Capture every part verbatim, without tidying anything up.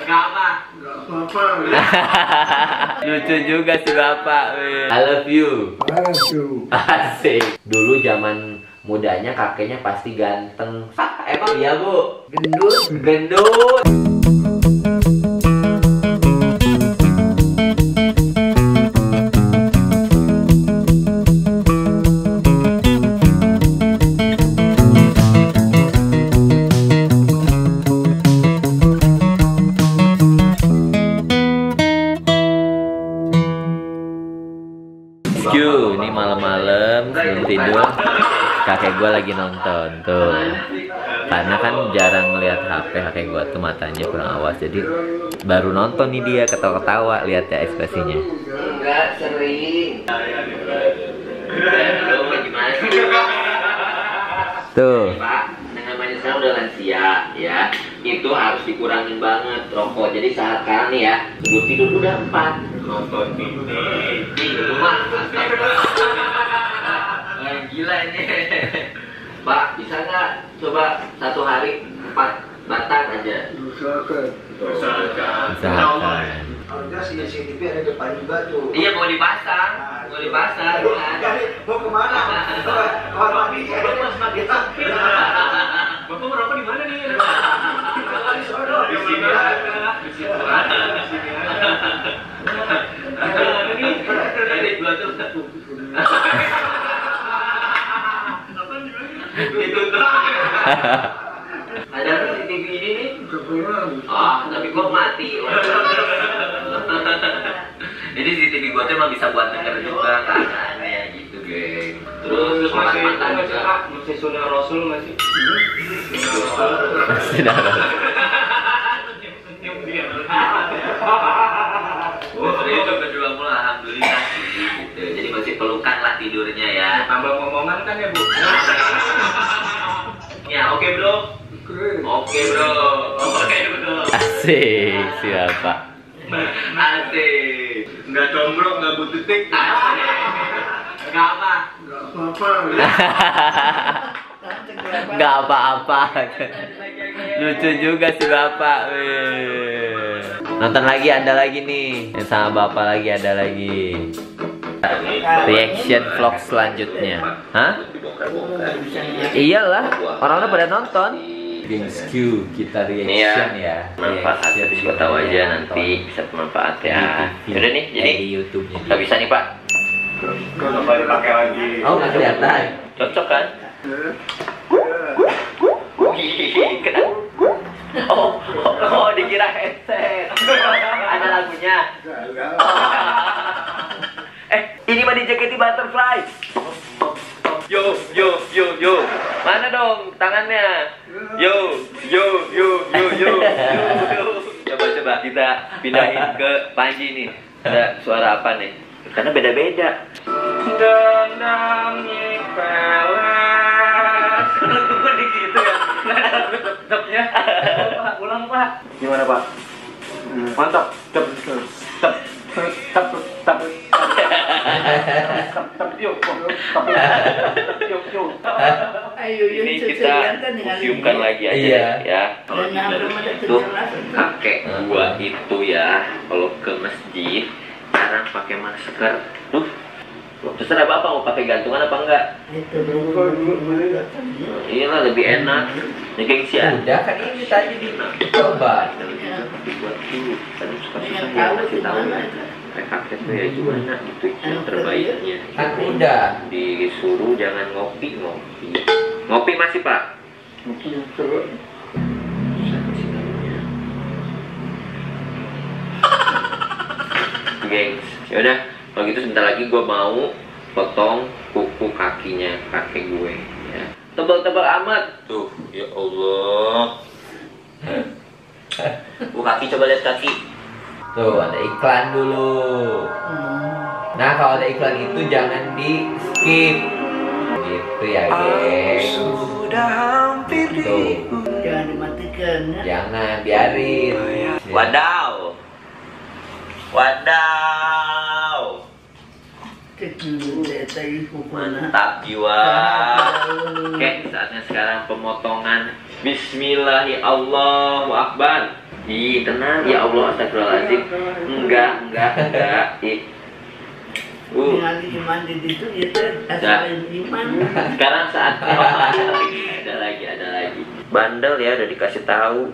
Gak apa? Gak apa-apa. Lucu juga si bapak. Weh. I love you. I love you. Asik. Dulu zaman mudanya kakeknya pasti ganteng. Ah, emang iya bu? Gendut? Gendut. Ini malam-malam sebelum tidur kakek gue lagi nonton tuh, karena kan jarang ngeliat H P kakek gue tuh, matanya kurang awas, jadi baru nonton nih dia ketawa-ketawa, lihat ya ekspresinya. Enggak sering. Tuh. Pak, namanya saya udah lansia ya, itu harus dikurangin banget rokok. Jadi saat sekarang nih ya, sebelum tidur udah empat. Nonton T V di rumah. Gila ini. Pak, bisa nggak coba satu hari empat batang aja? Usahakan. Usahakan. Usahakan. Harusnya C C T V ada depan juga tuh. Iya, mau dipasang, mau dipasang. Jadi mau kemana? Kamar mandi. Bapak merokok di mana nih? Di sono. Di sini ada. Di situ ada. Di sini ada. Ini dua tuh satu. Ditutup. Ada C C T V ini nih. Ah, tapi kok mati. Jadi C C T V gua tuh emang bisa buat denger juga keadaannya gitu, geng. Terus masih masih sunnah Rasul masih. Masih darah. Oh, itu kedua mula alhamdulillah gitu. Jadi masih pelukan lah tidurnya ya. Tambah ngomongan kan ya, Bu. Ya, oke, okay, Bro. Oke, Bro. Oke, Bro. Asik, siapa? Asik. Nggak combro, nggak butuh tik. Asik. Nggak apa? Gak apa-apa. Nggak apa-apa. Lucu juga si bapak. Weh. Nonton lagi, ada lagi nih. Yang sama bapak lagi, ada lagi. Reaction vlog selanjutnya. Hah? Iyalah, orang-orang pada nonton. Games Q, kita reaction ya. Manfaat, siapa tahu aja nanti bisa bermanfaat ya. Udah nih, jadi di YouTube-nya. nggak bisa nih Pak. Kalau nggak dipakai lagi. Oh, nggak kelihatan. Cocok kan? Oh, oh, oh, dikira headset. Ada lagunya. Eh, ini mah di J K T Butterfly. Yo, yo, yo, yo. Mana dong tangannya? Yo, yo, yo, yo, yo, yo. Coba, coba kita pindahin ke Panji nih. Ada suara apa nih? Karena beda-beda. Dendam nyipelas. Tunggu di gitu ya. Tetapnya. Pak, ulang Pak. Gimana Pak? Mantap. Tep, tep, tep, tep, tep. Ini kita ciumkan lagi aja iya. ya. Kalau itu kakek gua itu ya, kalau ke masjid jarang pakai masker. Tuh, terserah bapak mau pakai gantungan apa enggak? Iyalah lebih enak. Ini gengsi ya. Udah kan ini tadi dicoba. Dibuat dulu. Kan suka-suka dia kasih tahu ya. Kakek tuh ya gimana itu yang terbaiknya. Kan udah Disuruh jangan ngopi ngopi. Ngopi masih Pak? Gengs, yaudah kalau gitu sebentar lagi gue mau potong kuku kakinya kakek gue ya. Tebal-tebal amat tuh, ya Allah. Kuku kaki, coba lihat kaki. tuh, ada iklan dulu. Nah, kalau ada iklan itu jangan di skip. Gitu ya, guys. Tuh. Jangan dimatikan ya. Jangan, biarin. Wadaw. Wadaw. Mantap jiwa. Oke, saatnya sekarang pemotongan. Bismillahirrahmanirrahim. Allahu Akbar. Ih, tenang. Ya Allah, astagfirullahaladzim. Enggak, enggak, enggak. Ih. Uh. Nanti iman di situ itu Dah. asalin iman. Sekarang saatnya ada lagi, ada lagi. Bandel ya, udah dikasih tahu.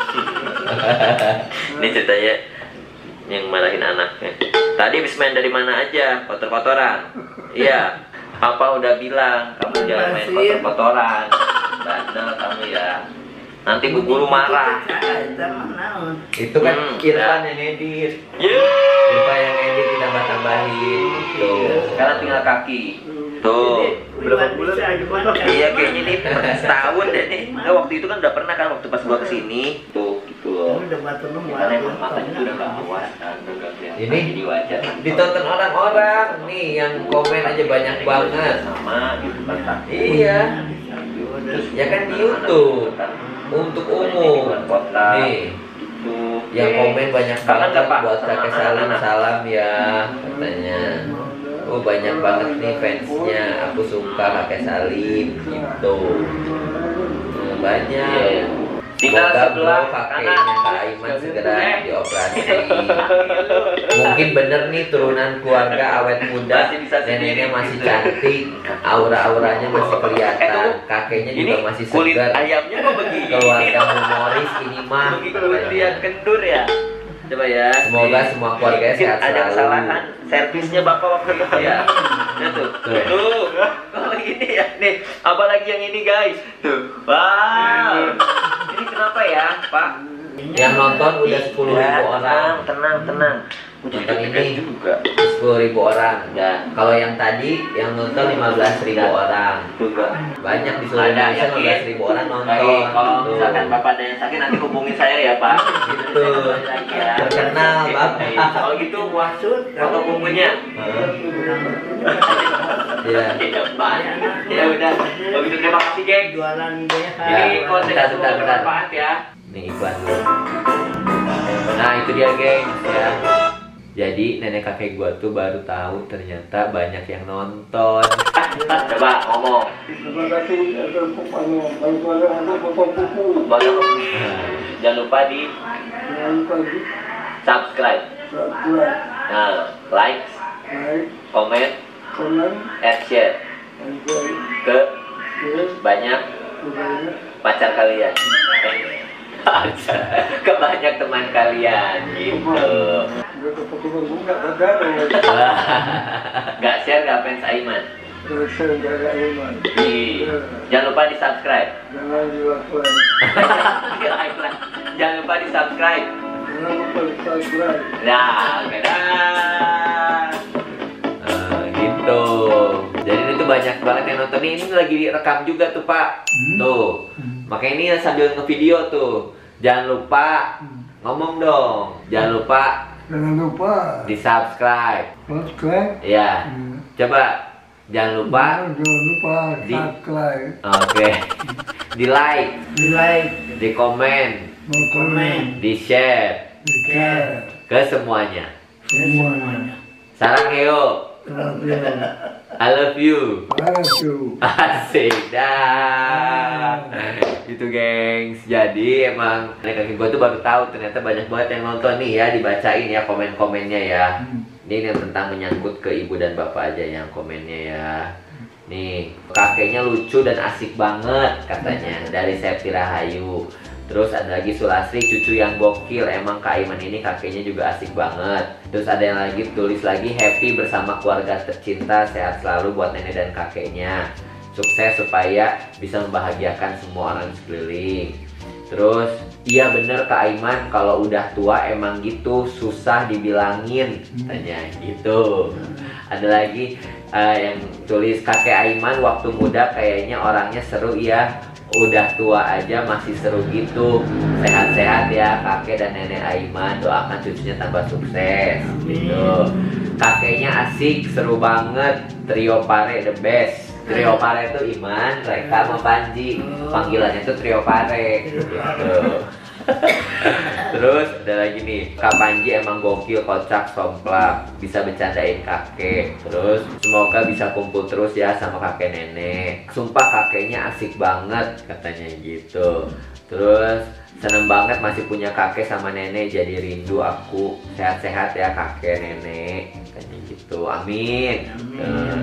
Ini ceritanya yang marahin anaknya. Tadi habis main dari mana aja? Kotor-kotoran. Iya. Papa udah bilang kamu jangan main kotor-kotoran. Bandel kamu ya. Nanti bu guru marah. Itu kan Hmm, Irfan ya. yang edit. Yeay. Irfan yang edit ditambah-tambahin. Tuh. Sekarang tinggal kaki. Tuh. Berapa bulan? Iya kayaknya nih setahun deh nih. Nah, waktu itu kan udah pernah kan waktu pas gua kesini. Tuh gitu loh. Udah batu nemu. Karena emang matanya udah gak awas kan, udah gak kelihatan. Ini Jadi wajar. Ditonton orang-orang nih yang komen aja banyak banget. Sama gitu kan. Iya. Ya kan di YouTube untuk umum. Nih Itu yang komen banyak Kangen banget nggak, Pak? buat Sama kakek Salim, anak-anak? salam ya katanya. Oh banyak banget nih fansnya, aku suka kakek Salim gitu. Hmm, banyak. Tinggal Semoga sebelah bro kakeknya kanan. Kak Aiman segera dioperasi. Mungkin bener nih turunan keluarga awet muda, Masih bisa neneknya sendiri. masih cantik, aura-auranya masih kelihatan, kakeknya Ini juga masih kulit segar. ayamnya kok begini? Keluarga humoris ini mah. Begitu yang kendur ya. Coba ya. Semoga semua keluarganya Mungkin sehat ada selalu. kesalahan servisnya bapak waktu itu ya. Nah tuh. Tuh. Tuh. Oh ini ya. Nih, apalagi yang ini guys. Tuh. Wow. Ini kenapa ya, Pak? Yang nonton udah sepuluh Ya, ribu orang. Tenang, tenang, tenang. Udah Nonton deg-degan ini juga. sepuluh ribu orang. Ya. Kalau yang tadi yang nonton lima belas ribu Ya. orang. Tuh enggak. Banyak di seluruh Ada Indonesia yakin? lima belas ribu orang nonton. Baik, kalau Tuh. misalkan Bapak ada yang sakit nanti hubungi saya ya, Pak. Gitu. Saya lagi ya. Terkenal, Bapak. Baik, kalau gitu wasut foto bukunya. Heeh. Iya. Ya, Pak. Ya udah. Kalau gitu terima kasih, geng. Jualan deh. Ya, Ini konten bentar, semua bentar, bentar. bermanfaat ya. Nih iklan dulu. Nah itu dia gengs ya. Jadi nenek kakek gua tuh baru tahu ternyata banyak yang nonton. Coba ngomong. Terima kasih atas anu bantuan untuk potong buku. Banyak. Jangan lupa di Jangan lupa di subscribe. subscribe, Nah, like, like, comment, komen, and share dan share ke ke banyak kepada pacar kalian. Ke banyak teman kalian gitu. Udah kepotongan bunga badan ya. Nggak share nggak fans Aiman. Terus saya jaga iman. Ih, jangan lupa di subscribe. Jangan dilakukan. Di like lah. Jangan lupa di subscribe. Jangan lupa di subscribe. Nah, oke dah. Nah, gitu. Jadi itu banyak banget yang nonton. Ini lagi direkam juga tuh Pak. Tuh. Makanya ini sambil ngevideo tuh. Jangan lupa ngomong dong. Jangan lupa Jangan lupa di subscribe. subscribe. Ya. Hmm. Coba. Jangan lupa. Jangan lupa Di- subscribe. Oke. Di like, Di like, di komen, Mau komen, di share di share, ke semuanya. semuanya. Sarang Heo. Terima I love you. kasih. Asik dah. Gitu gengs. Jadi emang nenek kakek gue tuh baru tahu ternyata banyak banget yang nonton nih ya. Dibacain ya komen-komennya ya. Ini yang tentang menyangkut ke ibu dan bapak aja yang komennya ya. Nih kakeknya lucu dan asik banget katanya dari Septi Rahayu. Terus ada lagi Sulasri, cucu yang gokil. Emang Kak Aiman ini kakeknya juga asik banget. Terus ada yang lagi tulis lagi, happy bersama keluarga tercinta, sehat selalu buat nenek dan kakeknya. Sukses supaya bisa membahagiakan semua orang di sekeliling. Terus, iya bener Kak Aiman, kalau udah tua emang gitu, susah dibilangin. Tanya gitu. Ada lagi uh, yang tulis, kakek Aiman waktu muda kayaknya orangnya seru ya. Udah tua aja masih seru gitu. Sehat-sehat ya kakek dan nenek Aiman. Doakan cucunya tambah sukses gitu. Kakeknya asik, seru banget. Trio Pare the best. Trio Pare itu Iman, Reka, sama Panji. Panggilannya tuh Trio Pare gitu. Terus ada lagi nih, Kak Panji emang gokil, kocak, somplak, bisa bercandain kakek. Terus semoga bisa kumpul terus ya sama kakek nenek. Sumpah kakeknya asik banget katanya gitu. Terus seneng banget masih punya kakek sama nenek, jadi rindu aku. Sehat-sehat ya kakek nenek, katanya gitu. Amin. Nah,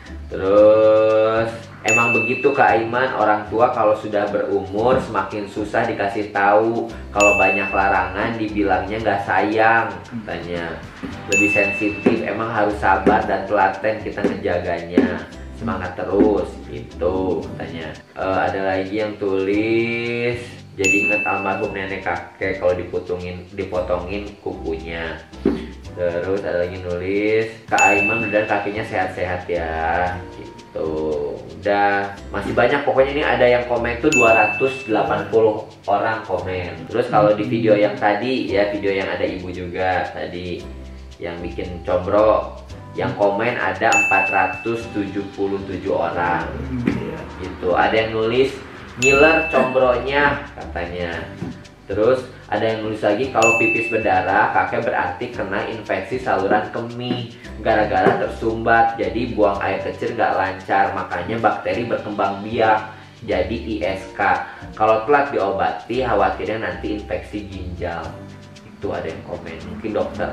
terus emang begitu Kak Aiman, orang tua kalau sudah berumur semakin susah dikasih tahu. Kalau banyak larangan dibilangnya nggak sayang, katanya. Lebih sensitif, emang harus sabar dan telaten kita ngejaganya. Semangat terus, gitu katanya. Uh, ada lagi yang tulis, jadi ingat almarhum nenek kakek kalau dipotongin dipotongin kukunya. Terus ada lagi nulis, Kak Aiman dan kakinya sehat-sehat ya, gitu. Udah, masih banyak pokoknya. Ini ada yang komen tuh dua ratus delapan puluh orang komen. Terus kalau di video yang tadi ya, video yang ada ibu juga tadi yang bikin combro, yang komen ada empat ratus tujuh puluh tujuh orang gitu. Ada yang nulis ngiler combronya katanya. Terus ada yang nulis lagi, kalau pipis berdarah kakek berarti kena infeksi saluran kemih gara-gara tersumbat, jadi buang air kecil gak lancar, makanya bakteri berkembang biak jadi I S K. Kalau telat diobati khawatirnya nanti infeksi ginjal. Itu ada yang komen, mungkin dokter.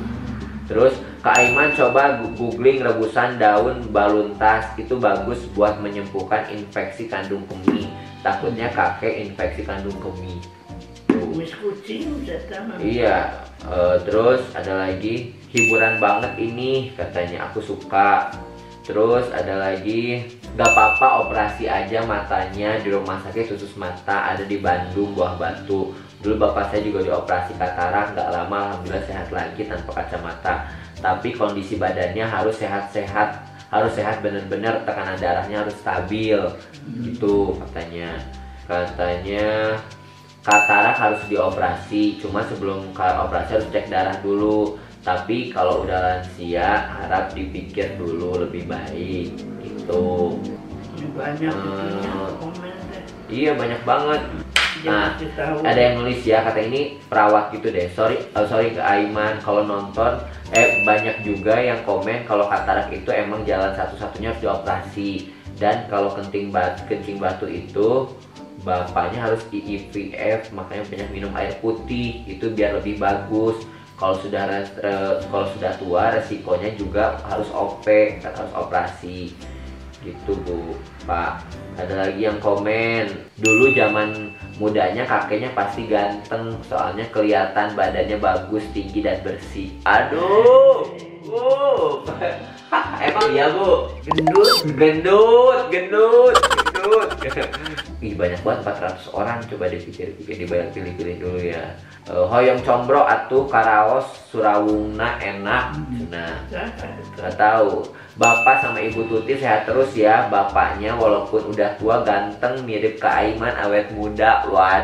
Terus Kak Aiman coba googling rebusan daun baluntas, itu bagus buat menyembuhkan infeksi kandung kemih. Takutnya kakek infeksi kandung kemih. Kumis kucing udah tahu. Iya. Uh, terus ada lagi, hiburan banget ini katanya, aku suka. Terus ada lagi, gak apa-apa operasi aja matanya di rumah sakit khusus mata ada di Bandung, Buah Batu. Dulu bapak saya juga dioperasi katarak, gak lama alhamdulillah sehat lagi tanpa kacamata. Tapi kondisi badannya harus sehat-sehat, harus sehat bener-bener, tekanan darahnya harus stabil, gitu katanya. Katanya katarak harus dioperasi, cuma sebelum operasi harus cek darah dulu. Tapi kalau udah lansia harap dipikir dulu lebih baik, gitu. Banyak Hmm, komen deh. iya banyak banget. Nah, Jangan tahu. ada yang nulis ya, kata ini perawat gitu deh. Sorry, oh, sorry ke Aiman kalau nonton. Eh banyak juga yang komen kalau katarak itu emang jalan satu-satunya harus dioperasi. Dan kalau kencing batu, kencing batu itu bapaknya harus I I V F, makanya banyak minum air putih itu biar lebih bagus. Kalau sudah uh, kalau sudah tua resikonya juga harus O P, harus operasi. Gitu Bu, Pak. Ada lagi yang komen, dulu zaman mudanya kakeknya pasti ganteng, soalnya kelihatan badannya bagus, tinggi dan bersih. Aduh, Bu. Emang iya Bu? Gendut. Gendut, gendut, gendut. Ih banyak banget, empat ratus orang. Coba dipikir-pikir, dibayar pilih-pilih dulu ya. Uh, hoyong combro atuh karaos Surawungna enak. Nah, nggak tahu. Bapak sama Ibu Tuti sehat terus ya. Bapaknya walaupun udah tua ganteng, mirip Kak Aiman awet muda.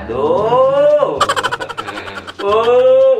Waduh. Oh, oh,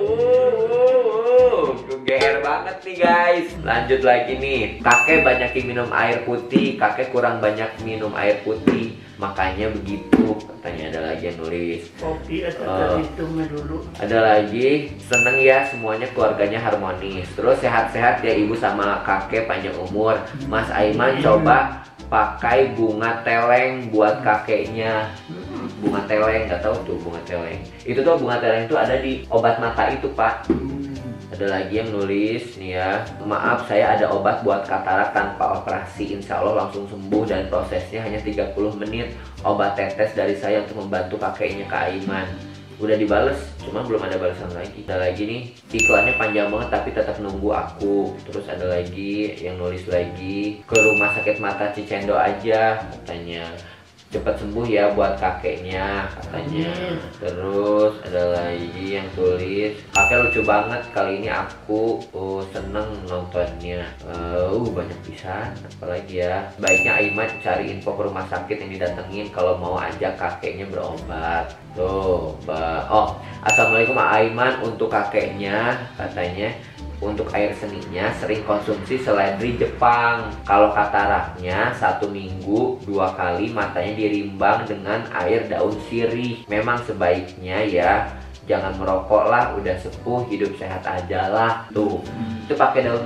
oh. G R banget nih guys. Lanjut lagi nih. Kakek banyakin minum air putih. Kakek kurang banyak minum air putih, makanya begitu katanya. Ada lagi yang nulis Kopi atau uh, itu mah dulu. ada lagi, seneng ya semuanya keluarganya harmonis. Terus sehat-sehat ya ibu sama kakek, panjang umur. Mas Aiman coba pakai bunga teleng buat kakeknya. Bunga teleng, nggak tahu tuh bunga teleng. Itu tuh bunga teleng itu ada di obat mata itu Pak. Ada lagi yang nulis nih ya, maaf saya ada obat buat katarak tanpa operasi, insya Allah langsung sembuh dan prosesnya hanya tiga puluh menit. Obat tetes dari saya untuk membantu kakeknya Kak Aiman. Udah dibales, cuma belum ada balasan lagi. Ada lagi nih, iklannya panjang banget tapi tetap nunggu aku. Terus ada lagi yang nulis lagi, ke rumah sakit mata Cicendo aja katanya. Cepat sembuh ya buat kakeknya katanya. Terus ada lagi yang tulis, kakek lucu banget kali ini, aku oh, seneng nontonnya. Uh, banyak pisan. Apalagi ya, baiknya Aiman cari info ke rumah sakit yang didatengin kalau mau ajak kakeknya berobat. Tuh, Mbak. Oh, assalamualaikum Aiman, untuk kakeknya katanya. Untuk air seninya sering konsumsi seledri Jepang. Kalau kataraknya satu minggu dua kali matanya dirimbang dengan air daun sirih. Memang sebaiknya ya jangan merokok lah, udah sepuh hidup sehat aja lah. Tuh, itu pakai daun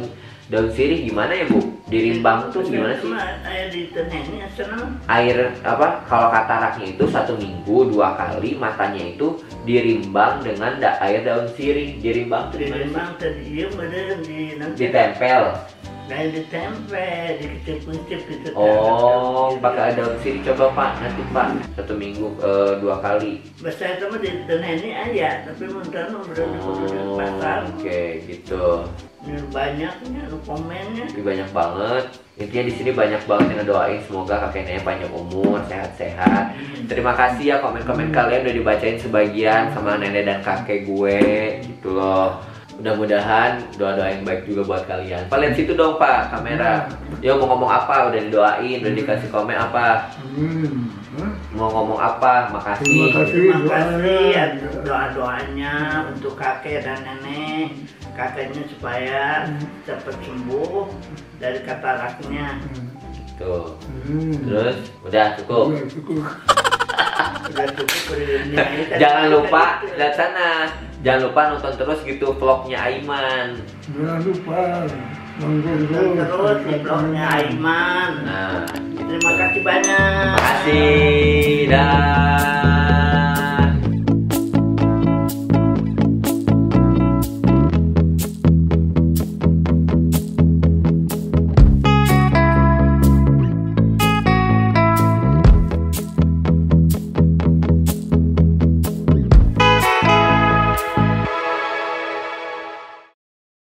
Daun sirih gimana ya Bu? Di Rimbang tuh gimana sih? Air di teneni asal Air apa? Kalau kataraknya itu satu minggu dua kali, matanya itu dirimbang dengan da air daun sirih. Dirimbang tuh di gimana sih? Lembang tadi dia meren di nanti Ditempel. dan ditempel di kecil-kecil gitu. Oh, pakai daun sirih coba Pak, nanti Pak satu minggu eh, dua kali. Bahasa itu mah di teneni aja, tapi mentah nu berani kudu di Oh, pasar. Oke, gitu. Ini banyaknya, nu komennya. Tapi banyak banget. Intinya di sini banyak banget yang ngedoain semoga kakek nenek panjang umur, sehat-sehat. Terima kasih ya komen-komen kalian udah dibacain sebagian sama nenek dan kakek gue, gitu loh. Mudah-mudahan doa-doa yang baik juga buat kalian. Pak, lihat situ dong Pak, kamera. Yo mau ngomong apa? Udah didoain, udah dikasih komen apa? Hmm. Hah? Mau ngomong apa? Makasih. Terima kasih. Terima kasih ya doa-doanya untuk kakek dan nenek. Kakeknya supaya cepat sembuh dari kataraknya. Tuh. Hmm. Terus udah cukup. Udah cukup. Udah cukup beri Jangan lupa lihat sana. Jangan lupa nonton terus gitu vlognya Aiman. Jangan lupa nonton Nonton terus di vlognya Aiman. Nah, Terima kasih banyak. makasih. Dah.